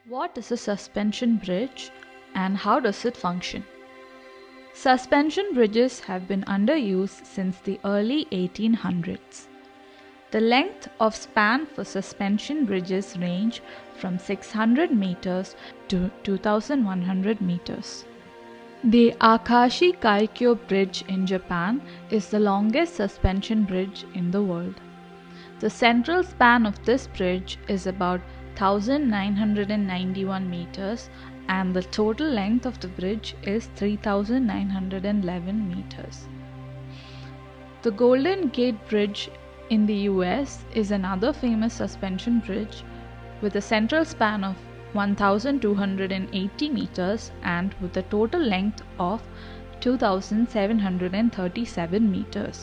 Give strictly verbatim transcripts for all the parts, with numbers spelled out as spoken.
What is a suspension bridge and how does it function? Suspension bridges have been under use since the early eighteen hundreds. The length of span for suspension bridges range from six hundred meters to two thousand one hundred meters. The Akashi Kaikyo bridge in Japan is the longest suspension bridge in the world. The central span of this bridge is about one thousand nine hundred ninety-one meters and the total length of the bridge is three thousand nine hundred eleven meters. The Golden Gate Bridge in the U S is another famous suspension bridge with a central span of one thousand two hundred eighty meters and with a total length of two thousand seven hundred thirty-seven meters.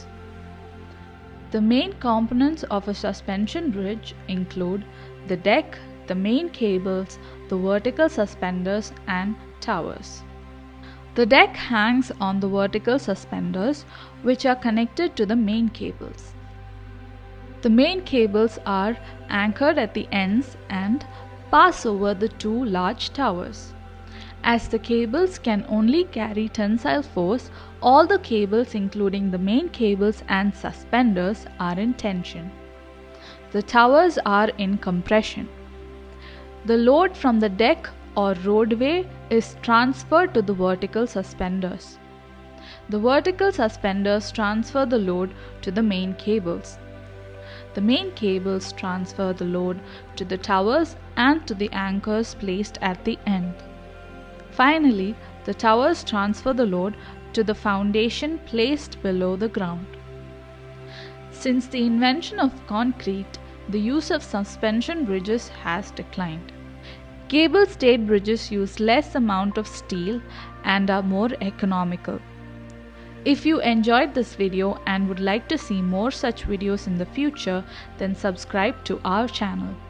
The main components of a suspension bridge include the deck, the main cables, the vertical suspenders and towers. The deck hangs on the vertical suspenders which are connected to the main cables. The main cables are anchored at the ends and pass over the two large towers. As the cables can only carry tensile force, all the cables including the main cables and suspenders are in tension. The towers are in compression. The load from the deck or roadway is transferred to the vertical suspenders. The vertical suspenders transfer the load to the main cables. The main cables transfer the load to the towers and to the anchors placed at the end. Finally, the towers transfer the load to the foundation placed below the ground. Since the invention of concrete, the use of suspension bridges has declined. Cable-stayed bridges use less amount of steel and are more economical. If you enjoyed this video and would like to see more such videos in the future, then subscribe to our channel.